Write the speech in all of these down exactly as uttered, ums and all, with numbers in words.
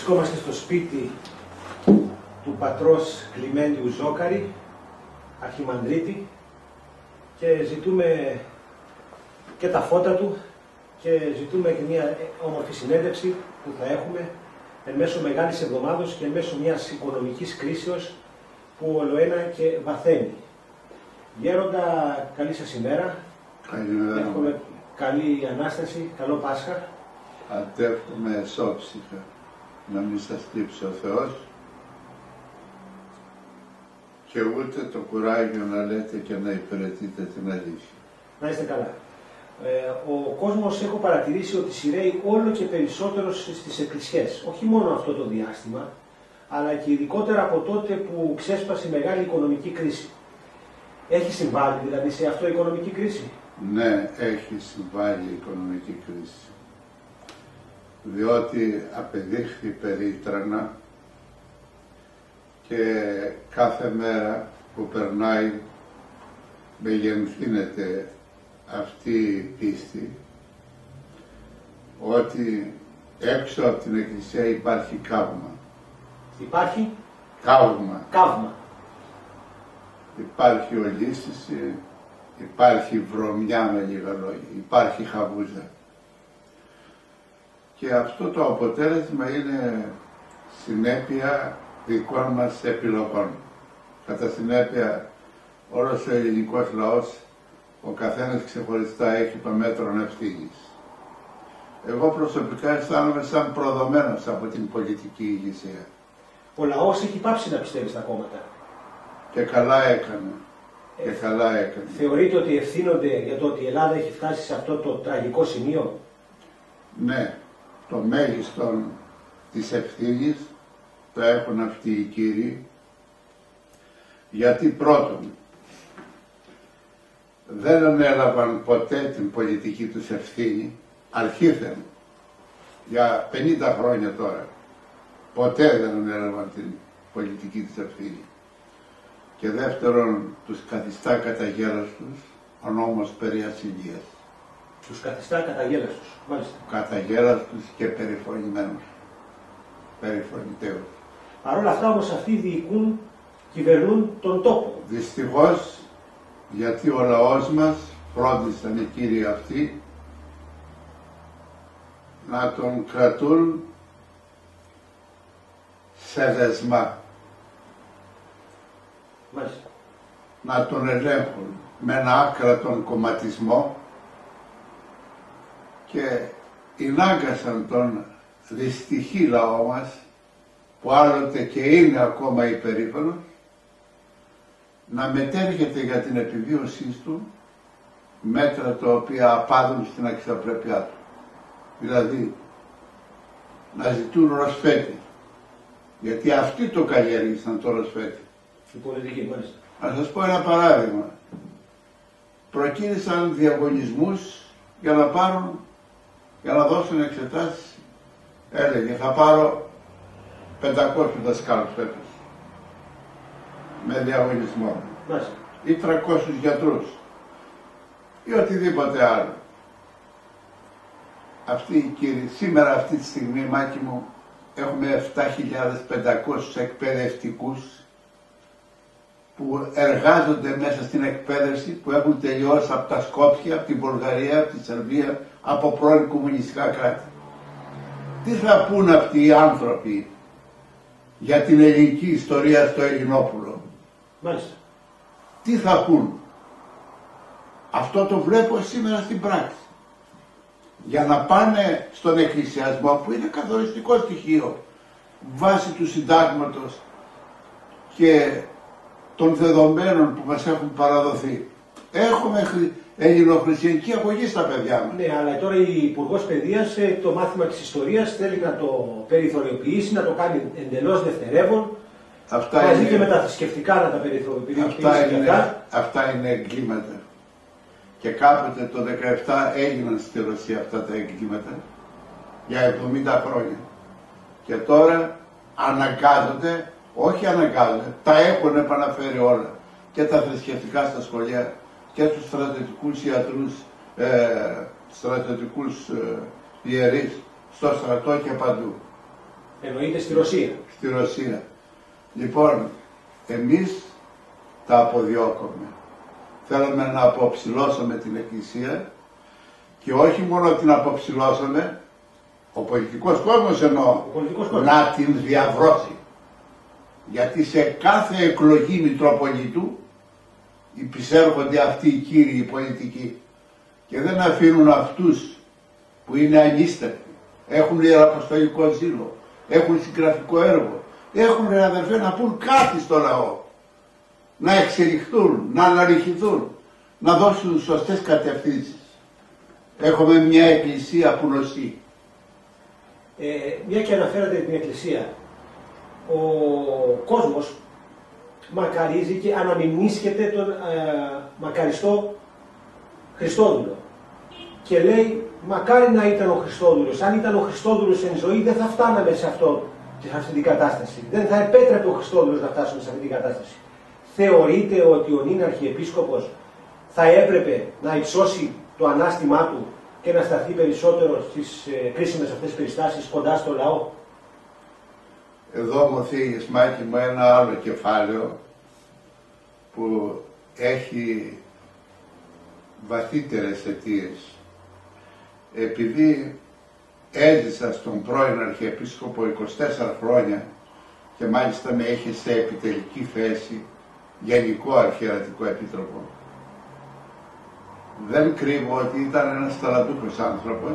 Βρισκόμαστε στο σπίτι του πατρός Κλιμέντιου Ζόκαρη, αρχιμανδρίτη, και ζητούμε και τα φώτα του και ζητούμε και μια όμορφη συνέντευξη που θα έχουμε εν μέσω μεγάλης εβδομάδος και εν μέσω μιας οικονομικής κρίσεως που ολοένα και βαθαίνει. Γέροντα, καλή σας ημέρα. Καλημέρα. Εύχομαι καλή Ανάσταση, καλό Πάσχα. Αντεύχομαι εσόψυχα να μην σας τύψει ο Θεός και ούτε το κουράγιο να λέτε και να υπηρετείτε την αλήθεια. Να είστε καλά. Ε, ο κόσμος, έχω παρατηρήσει ότι σειραίει όλο και περισσότερο στις εκκλησιές. Όχι μόνο αυτό το διάστημα, αλλά και ειδικότερα από τότε που ξέσπασε η μεγάλη οικονομική κρίση. Έχει συμβάλει δηλαδή σε αυτό η οικονομική κρίση? Ναι, έχει συμβάλει η οικονομική κρίση. Διότι απεδείχθη περίτρανα και κάθε μέρα που περνάει μεγενθύνεται αυτή η πίστη ότι έξω από την Εκκλησία υπάρχει καύμα. Υπάρχει Καύμα. καύμα. Υπάρχει ολίσθηση, υπάρχει βρωμιά με λίγα λόγια, υπάρχει χαβούζα. Και αυτό το αποτέλεσμα είναι συνέπεια δικών μας επιλογών. Κατά συνέπεια, όλος ο ελληνικός λαός, ο καθένας ξεχωριστά έχει το μέτρο ευθύνης. Εγώ προσωπικά αισθάνομαι σαν προδομένος από την πολιτική ηγεσία. Ο λαός έχει πάψει να πιστεύει στα κόμματα. Και καλά έκανε. Ε, και καλά έκανε. Θεωρείτε ότι ευθύνονται για το ότι η Ελλάδα έχει φτάσει σε αυτό το τραγικό σημείο? Ναι, το μέγιστο της ευθύνης το έχουν αυτοί οι κύριοι, γιατί πρώτον δεν ανέλαβαν ποτέ την πολιτική τους ευθύνη, αρχήθεν για πενήντα χρόνια τώρα, ποτέ δεν ανέλαβαν την πολιτική τους ευθύνη. Και δεύτερον, τους καθιστά καταγέλαστους ο νόμος περί ασυλίας. Τους καθιστά καταγέλαστους, μάλιστα. Καταγέλαστους και περιφρονημένους, περιφρονητέους. Παρ' όλα αυτά όμως αυτοί διοικούν, κυβερνούν τον τόπο. Δυστυχώς, γιατί ο λαός μας φρόντισαν οι κύριοι αυτοί να τον κρατούν σε δεσμά. Μάλιστα. Να τον ελέγχουν με ένα άκρατον κομματισμό και ενάγκασαν τον δυστυχή λαό μας, που άλλοτε και είναι ακόμα υπερήφανος, να μετέρχεται για την επιβίωσή του μέτρα τα οποία απάδουν στην αξιοπρέπειά του. Δηλαδή, να ζητούν ροσφέτη, γιατί αυτοί το καλλιέργησαν το ροσφέτη. Η πολιτική, μάλιστα. Να σας πω ένα παράδειγμα. Προκίνησαν διαγωνισμούς για να πάρουν, για να δώσουν εξετάσεις. Έλεγε, θα πάρω πεντακόσιους δασκάλους φέτος, με διαγωνισμό. Μάλιστα. Ή τριακόσιους γιατρούς, ή οτιδήποτε άλλο. Αυτοί οι κύριοι, σήμερα αυτή τη στιγμή, Μάκη μου, έχουμε επτά χιλιάδες πεντακόσιους εκπαιδευτικούς που εργάζονται μέσα στην εκπαίδευση, που έχουν τελειώσει από τα Σκόπια, από την Βουλγαρία, από τη Σερβία, από πρώην κομμουνιστικά κράτη. Τι θα πούν αυτοί οι άνθρωποι για την ελληνική ιστορία στο Ελληνόπουλο? Μάλιστα. Τι θα πούν? Αυτό το βλέπω σήμερα στην πράξη. Για να πάνε στον εκκλησιασμό, που είναι καθοριστικό στοιχείο βάσει του συντάγματος και των δεδομένων που μας έχουν παραδοθεί. Έχουμε ελληνοχριστιανική αγωγή στα παιδιά μας. Ναι, αλλά τώρα η Υπουργός Παιδείας το μάθημα της ιστορίας θέλει να το περιθωριοποιήσει, να το κάνει εντελώς δευτερεύον. Αυτά μαζί είναι, και με τα θρησκευτικά να τα περιθωριοποιήσει. Αυτά είναι, αυτά είναι εγκλήματα. Και κάποτε το δεκαεπτά έγιναν στη Ρωσία αυτά τα εγκλήματα για εβδομήντα χρόνια. Και τώρα αναγκάζονται, όχι αναγκάζονται, τα έχουν επαναφέρει όλα. Και τα θρησκευτικά στα σχολεία και τους στρατιωτικούς ιατρούς, ε, στρατιωτικούς ε, ιερείς, στο στρατό και παντού. Εννοείται στη Ρωσία. Στη Ρωσία. Λοιπόν, εμείς τα αποδιώκουμε. Θέλουμε να αποψηλώσουμε την Εκκλησία και όχι μόνο την αποψηλώσουμε, ο πολιτικός κόσμος εννοώ, να την διαβρώσει. Γιατί σε κάθε εκλογή Μητροπολίτου υπησέρχονται αυτοί οι κύριοι πολιτικοί και δεν αφήνουν αυτούς που είναι ανίστακτοι, έχουν ιεραποστολικό ζήλο, έχουν συγγραφικό έργο, έχουν ρε αδερφέ να πούν κάτι στο λαό, να εξελιχθούν, να αναρριχηθούν, να δώσουν σωστές κατευθύνσεις. Έχουμε μια εκκλησία που νοσεί. Ε, μια και αναφέρατε την εκκλησία, ο κόσμος μακαρίζει και αναμνήσκεται τον ε, μακαριστό Χριστόδουλο. Και λέει, μακάρι να ήταν ο Χριστόδουλος. Αν ήταν ο Χριστόδουλος εν ζωή, δεν θα φτάναμε σε, αυτό, σε αυτή την κατάσταση. Δεν θα επέτρεπε ο Χριστόδουλος να φτάσουμε σε αυτή την κατάσταση. Θεωρείτε ότι ο νυν Αρχιεπίσκοπος θα έπρεπε να υψώσει το ανάστημά του και να σταθεί περισσότερο στις ε, κρίσιμες αυτές περιστάσεις κοντά στο λαό? Εδώ μου θίγεις, Μάκη μου, ένα άλλο κεφάλαιο που έχει βαθύτερες αιτίες. Επειδή έζησα στον πρώην Αρχιεπίσκοπο είκοσι τέσσερα χρόνια και μάλιστα με είχε σε επιτελική θέση Γενικό Αρχιερατικό Επίτροπο, δεν κρύβω ότι ήταν ένας ταλαντούχος άνθρωπος,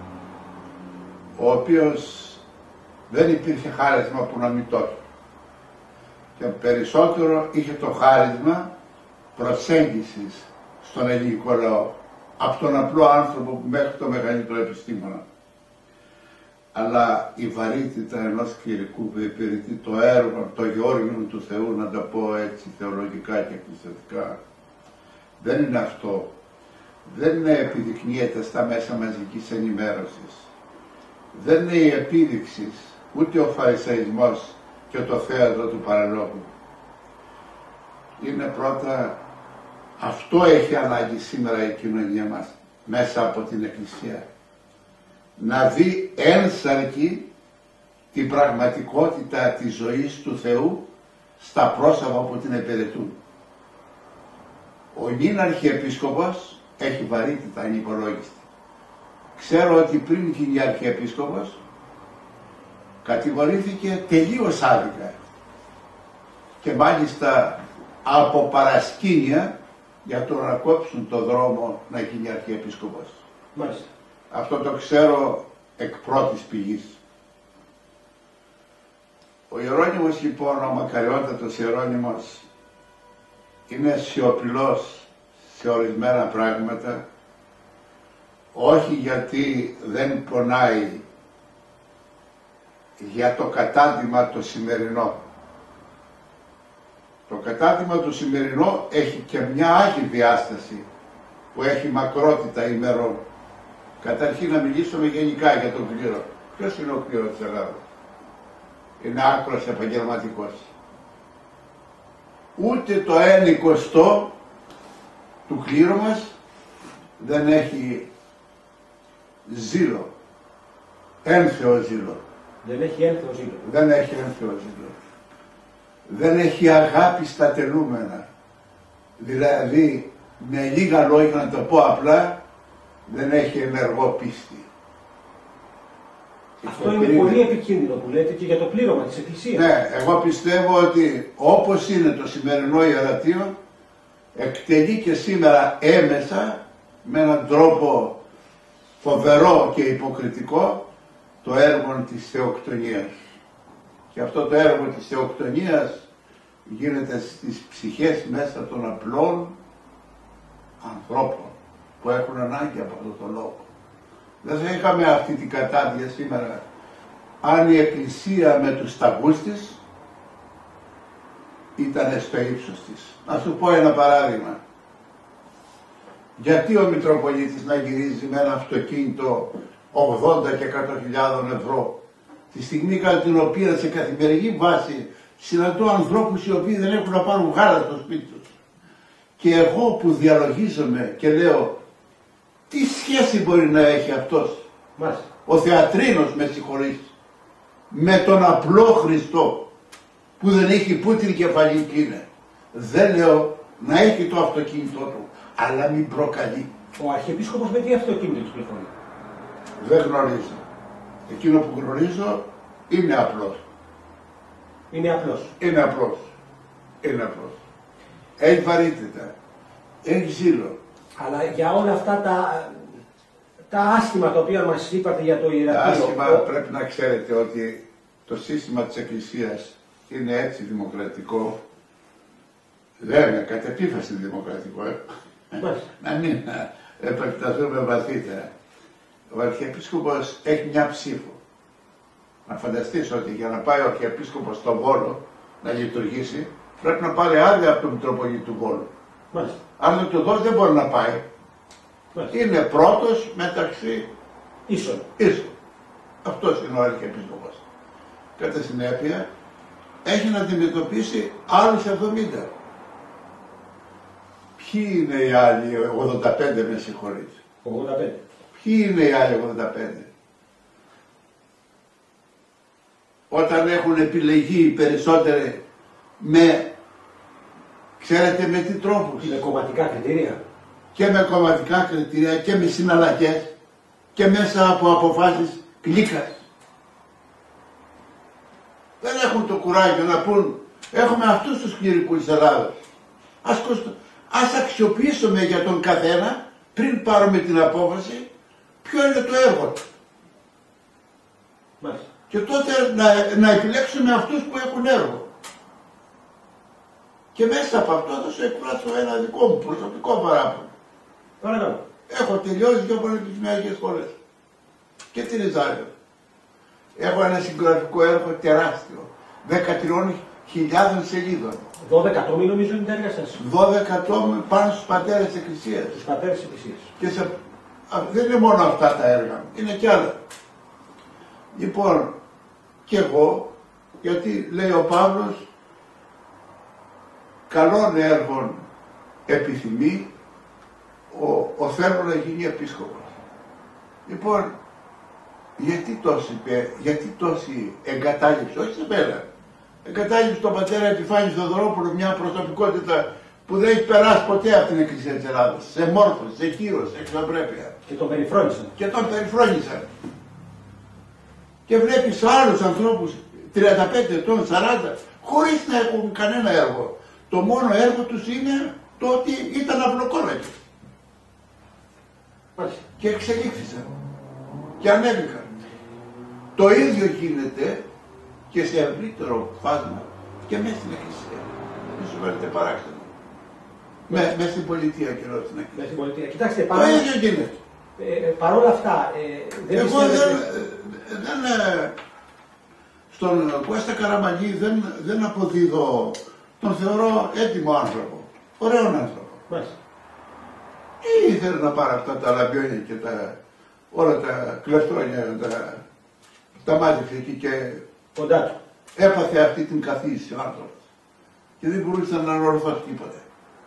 ο οποίος δεν υπήρχε χάρισμα που να μην το έχει. Και περισσότερο είχε το χάρισμα προσέγγισης στον ελληνικό λαό, από τον απλό άνθρωπο που μέχρι το μεγαλύτερο επιστήμονα. Αλλά η βαρύτητα ενός κληρικού που υπηρετεί το έργο, το γεώργιο του Θεού, να το πω έτσι θεολογικά και εκκλησιαστικά, δεν είναι αυτό. Δεν επιδεικνύεται στα μέσα μαζικής ενημέρωσης. Δεν είναι η επίδειξη, ούτε ο φαρισαϊσμός και το θέατρο του παραλόγου. Είναι πρώτα, αυτό έχει ανάγκη σήμερα η κοινωνία μας, μέσα από την Εκκλησία. Να δει ένσαρκη την πραγματικότητα της ζωής του Θεού στα πρόσωπα που την υπηρετούν. Ο νυν Αρχιεπίσκοπος έχει βαρύτητα ανυπολόγιστη. Ξέρω ότι πριν γίνει Αρχιεπίσκοπος κατηγορήθηκε τελείως άδικα και μάλιστα από παρασκήνια για το να κόψουν το δρόμο να γίνει Αρχιεπίσκοπος. Μάλιστα. Αυτό το ξέρω εκ πρώτης πηγής. Ο Ιερώνυμος λοιπόν, ο μακαριότατος Ιερώνυμος, είναι σιωπηλός σε ορισμένα πράγματα, όχι γιατί δεν πονάει για το κατάντημα το σημερινό. Το κατάντημα το σημερινό έχει και μια άλλη διάσταση που έχει μακρότητα ημερών. Καταρχήν να μιλήσουμε γενικά για τον κλήρο. Ποιος είναι ο κλήρος της Ελλάδας? Είναι άκρος επαγγελματικός. Ούτε το ένα εικοστό του κλήρου μας δεν έχει ζήλο, ένθεο ζήλο. Δεν έχει ένθεο ζήλο. Δεν έχει ένθεο ζήλο. Δεν έχει αγάπη στα τελούμενα. Δηλαδή, με λίγα λόγια να το πω απλά, δεν έχει ενεργό πίστη. Αυτό είναι πολύ επικίνδυνο που λέτε και για το πλήρωμα της Εκκλησίας. Ναι, εγώ πιστεύω ότι όπως είναι το σημερινό ιερατείο, εκτελεί και σήμερα έμεσα, με έναν τρόπο φοβερό και υποκριτικό, το έργο της θεοκτονίας. Και αυτό το έργο της θεοκτονίας γίνεται στις ψυχές μέσα των απλών ανθρώπων που έχουν ανάγκη από αυτό το λόγο. Δεν θα είχαμε αυτή την κατάδια σήμερα αν η Εκκλησία με τους σταγούς της ήταν στο ύψος της. Να σου πω ένα παράδειγμα. Γιατί ο Μητροπολίτης να γυρίζει με ένα αυτοκίνητο ογδόντα και εκατό χιλιάδων ευρώ τη στιγμή κατά την οποία σε καθημερινή βάση συναντώ ανθρώπους οι οποίοι δεν έχουν να πάρουν γάλα στο σπίτι τους. Και εγώ που διαλογίζομαι και λέω, τι σχέση μπορεί να έχει αυτός, Μάλιστα. ο θεατρίνος, με συγχωρείς, με τον απλό Χριστό που δεν έχει που την κεφαλή του είναι. Δεν λέω να έχει το αυτοκίνητό του, αλλά μην προκαλεί. Ο Αρχιεπίσκοπος με τι αυτοκίνητο κυκλοφορεί? Δεν γνωρίζω. Εκείνο που γνωρίζω είναι απλός. Είναι απλός. Είναι απλός. Είναι απλός. Έχει βαρύτητα. Έχει ζήλο. Αλλά για όλα αυτά τα, τα άσχημα τα οποία μας είπατε για το Ηρακλείο. Άσχημα ο... πρέπει να ξέρετε ότι το σύστημα της Εκκλησίας είναι έτσι δημοκρατικό. Βέβαια, κατ' επίφαση δημοκρατικό. Ε. Να μην επεκταθούμε βαθύτερα. Ο Αρχιεπίσκοπος έχει μια ψήφο. Να φανταστείς ότι για να πάει ο Αρχιεπίσκοπος στο Βόλο να λειτουργήσει, πρέπει να πάρει άδεια από τον Μητροπολίτη του Βόλου. Μάλιστα. Αν δεν του δώσει δεν μπορεί να πάει. Μάλιστα. Είναι πρώτος μεταξύ ίσων. ίσων. Αυτός είναι ο Αρχιεπίσκοπος. Κατά συνέπεια έχει να αντιμετωπίσει άλλους εβδομήντα. Ποιοι είναι οι άλλοι ογδόντα πέντε, με συγχωρείτε. ογδόντα πέντε. Ποιοι είναι οι άλλοι ογδόντα πέντε. Όταν έχουν επιλεγεί οι περισσότεροι με, ξέρετε με τι τρόπους. Με κομματικά κριτήρια. Και με κομματικά κριτήρια και με συναλλαγές και μέσα από αποφάσεις κλίκας. Δεν έχουν το κουράγιο να πούν έχουμε αυτούς τους κληρικούς της Ελλάδας. Ας, κοστο... Ας αξιοποιήσουμε για τον καθένα πριν πάρουμε την απόφαση ποιο είναι το έργο του. Μάλιστα. Και τότε να, να επιλέξουμε αυτούς που έχουν έργο. Και μέσα από αυτό θα σου εκφράσω ένα δικό μου προσωπικό παράπονο. Παρακαλώ. Έχω τελειώσει δύο πανεπιστημιακές σχολές. Και την Ριζάριο. Έχω ένα συγγραφικό έργο τεράστιο. δεκατρείς χιλιάδες σελίδων. δώδεκα τόμοι νομίζω είναι τα έργα σας. δώδεκα τόμοι πάνω στους πατέρες της Εκκλησίας. Στους πατέρες της Εκκλησίας. Και σε... δεν είναι μόνο αυτά τα έργα, είναι κι άλλα. Λοιπόν, και εγώ, γιατί λέει ο Παύλος, καλών έργων επιθυμεί ο, ο θέλω να γίνει επίσκοπος. Λοιπόν, γιατί τόση, γιατί τόση εγκατάλειψη, όχι σε μένα, εγκατάλειψη τον πατέρα Επιφάνη Θοδωρόπουλο, μια προσωπικότητα που δεν έχει περάσει ποτέ από την Εκκλησία της Ελλάδας, σε μόρφωση, σε κύρος, σε εξωπρέπεια. Και τον περιφρόνησαν. Και τον περιφρόνησαν. Και βλέπεις άλλους ανθρώπους τριάντα πέντε ετών, σαράντα, χωρίς να έχουν κανένα έργο. Το μόνο έργο τους είναι το ότι ήταν αυλοκόλακοι. Και εξελίχθησαν. Και ανέβηκαν. Το ίδιο γίνεται και σε ευρύτερο φάσμα και μέσα στην Εκκλησία. Μην σου φαίνεται παράξενο. Με, μέσα στην πολιτεία και εδώ στην Εκκλησία. Μέσα στην πολιτεία. Κοιτάξτε, το παρά... ίδιο γίνεται. Ε, παρόλα αυτά, ε, δεν εγώ πιστεύετε... δεν, δεν ε, στον Κώστα Καραμανλή δεν, δεν αποδίδω, τον θεωρώ έτοιμο άνθρωπο, ωραίον άνθρωπο. Μάλιστα. Τι ήθελε να πάρει αυτά τα λαμπιόνια και τα, όλα τα κλεφτόνια, τα, τα μάζεψε εκεί και κοντά του. Έπαθε αυτή την καθίση ο άνθρωπος και δεν μπορούσε να ανορθώσει τίποτα.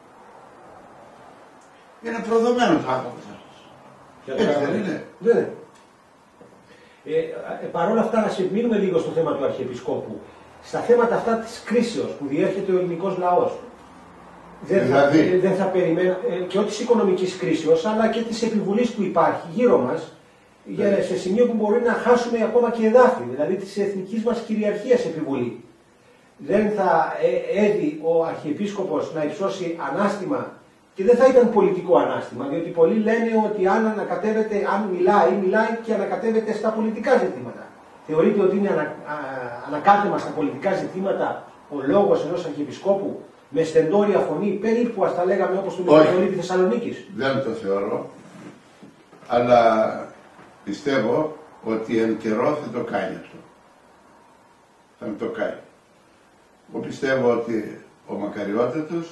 Είναι προδομένος άνθρωπος αυτός. Έτσι δεν είναι. Ναι. Ε, ε, Παρ' όλα αυτά, να συμμείνουμε λίγο στο θέμα του Αρχιεπισκόπου. Στα θέματα αυτά της κρίσεως που διέρχεται ο ελληνικός λαός. Δεν δηλαδή. θα, ε, δεν θα περιμένα, ε, και όχι της οικονομικής κρίσεως, αλλά και της επιβουλής που υπάρχει γύρω μας, για, σε σημείο που μπορεί να χάσουμε ακόμα και εδάφη, δηλαδή της εθνικής μας κυριαρχίας επιβουλή. Δεν θα ε, έδει ο Αρχιεπίσκοπος να υψώσει ανάστημα, και δεν θα ήταν πολιτικό ανάστημα, διότι πολλοί λένε ότι αν ανακατεύεται, αν μιλάει, μιλάει και ανακατεύεται στα πολιτικά ζητήματα. Θεωρείτε ότι είναι ανα, α, ανακάτεμα στα πολιτικά ζητήματα ο λόγος ενός Αρχιεπισκόπου με στεντόρια φωνή, περίπου ας τα λέγαμε όπως του Μητροπολίτη Θεσσαλονίκης? Δεν το θεωρώ, αλλά πιστεύω ότι εν καιρό θα το κάνει αυτό. Θα το κάνει. Εγώ πιστεύω ότι ο Μακαριότατος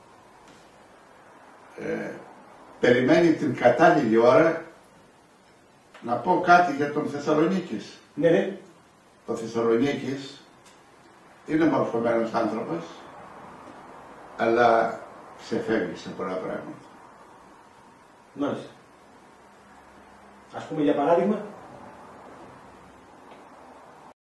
Ε, περιμένει την κατάλληλη ώρα να πω κάτι για τον Θεσσαλονίκης. Ναι, ναι. Ο Θεσσαλονίκης είναι μορφωμένος άνθρωπος, αλλά ξεφεύγει σε πολλά πράγματα. Μάλιστα. Ας πούμε για παράδειγμα.